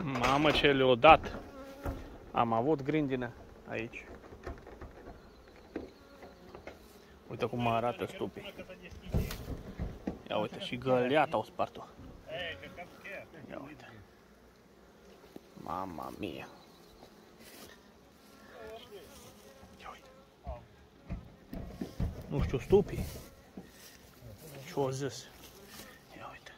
Mamă, ce le-o dat! Am avut grindină aici. Uite cum arată stupii. Ia uite, și găleata au spart-o. Ia uite. Mama mia. Ia uite. Nu știu, stupii. Ce-o zis? Ia uite.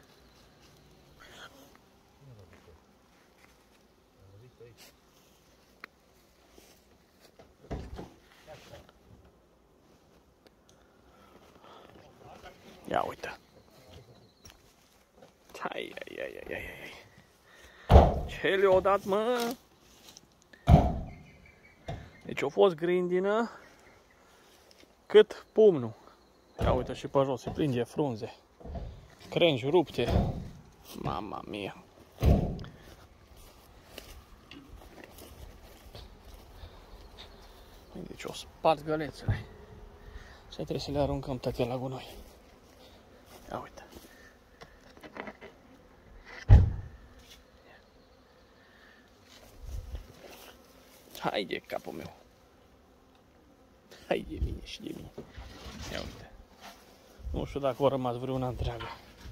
Ia uite. Hai. Ce le-o dat, mă? Deci a fost grindină cât pumnul. Ia uite și pe jos, se prinde frunze. Crengi rupte. Mama mia. Deci o spart gălețele. Și trebuie să le aruncăm toate la gunoi. Ia uite. Hai de capul meu. Hai de mine și de mine. Ia uite. Nu știu dacă o rămas vreuna întreagă.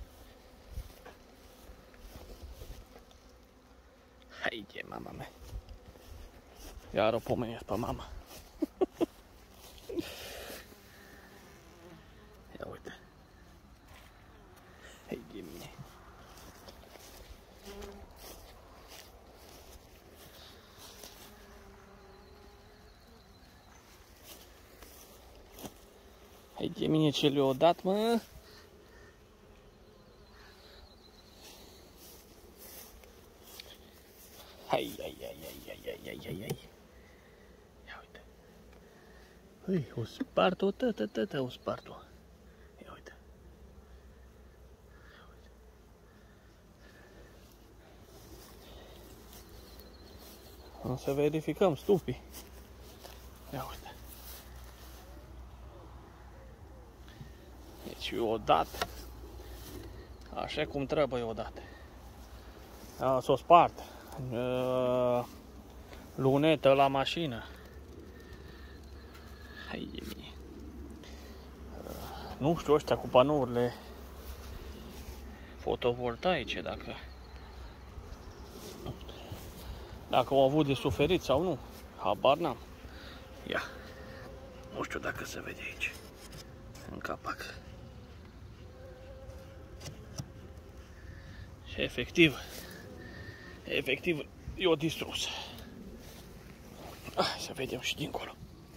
Hai de mama mea. Iar o pomenesc pe mama. Ia uite. Hai de mine. Hai de mine ce le-o dat, mă. Hai. Ia uite. Hăi, o spart-o, tătă, o spart-o. Ia uite. O să verificăm stupii. Ia uite. Deci o dat. Așa cum trebuie o dat. S-o spart. Lunetă la mașină. Hai de mine. Nu știu ăștia cu panourile fotovoltaice dacă au avut de suferit sau nu. Habar n-am. Ia. Nu știu dacă se vede aici. În capac. Și efectiv i-o distrus. Hai să vedem și dincolo.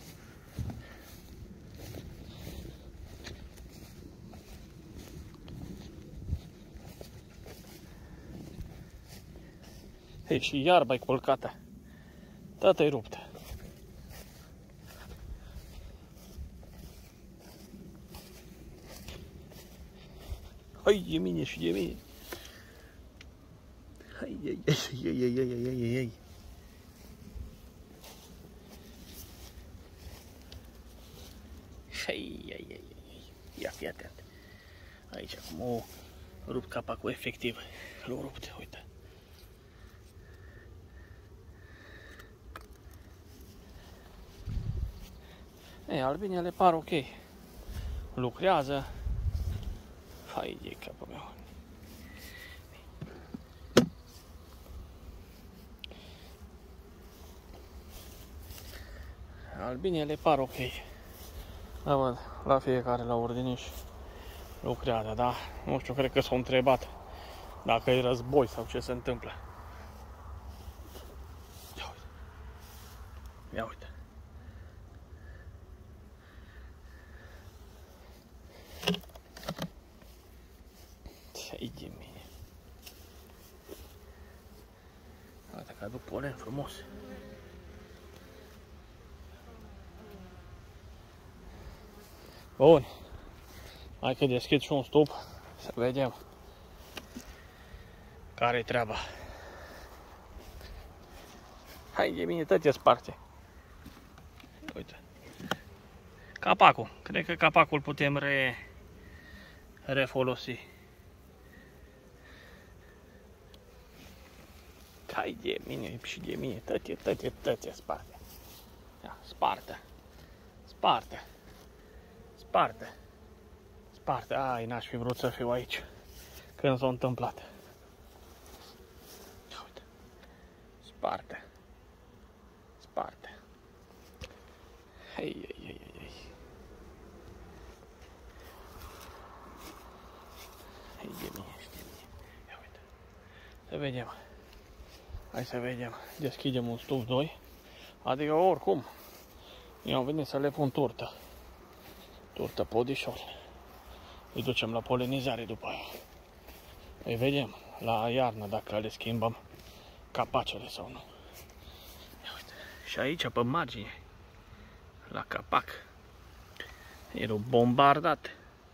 Hei, și iarba-i culcată. Tata-i ruptă. Hai de mine și de mine. Hai. Ia fi atent. Aici acum o rupt capacul efectiv. L-o rupt, uite. Ei, albinele par ok. Lucrează. Hai de capul meu. Albinele par ok. Da, văd, la fiecare la ordiniș lucrează, da? Nu știu, cred că s-au întrebat dacă e război sau ce se întâmplă. Ia uite. Ce-ai de mine? Uite că aduc polen frumos. Bun. Hai că deschid și un stup să vedem care-i treaba. Hai de mine, tot e sparte. Uite. Capacul. Cred că capacul putem refolosi. Hai de mine și de mine, tăte, sparte. Ia, sparte. Ai, n-aș fi vrut să fiu aici când s-a întâmplat. Uite. Sparte. Hai. Hai de mine. Ia uite. Să vedem. Hai să vedem. Deschidem un stuf 2. Adică oricum. Eu am venit să le pun turtă. Turtă podișor. Îi ducem la polenizare după aia. Îi vedem la iarnă dacă le schimbăm capacele sau nu. Ia uite. Și aici pe margine. La capac. Erau bombardate.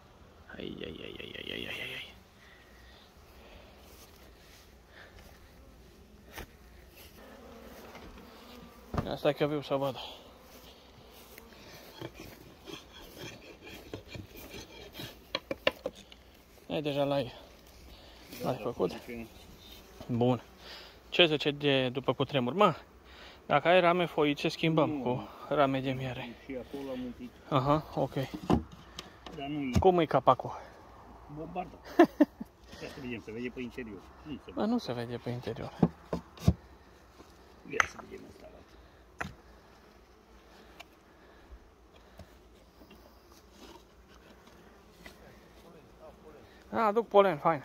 Ai. Asta e că vreau să văd. E deja l-ai făcut? Bun. Ce zice de după cutremur? Mă, dacă ai rame foice, schimbăm cu rame de miere. Și acolo am un pic. Aha, ok. Dar nu e. Cum e capacul? Bombardat. Ia să vedem, se vede pe interior. Nu se vede pe interior. Ia să vedem asta. Aduc polen, fain.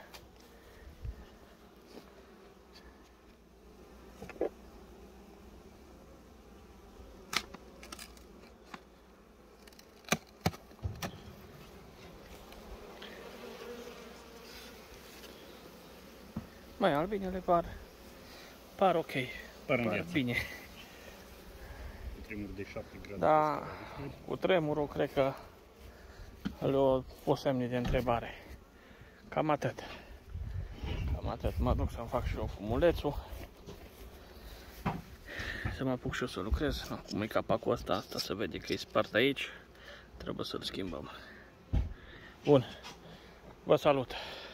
Mai albinele par ok. Par bine. Cu tremur de 7 grade. Da, cu tremurul cred că le-o pus semne de întrebare. Cam atât. Mă duc să-mi fac și eu fumulețul. Să mă apuc și eu să lucrez. Cum e capacul ăsta, asta se vede că e spart aici. Trebuie să-l schimbăm. Bun. Vă salut.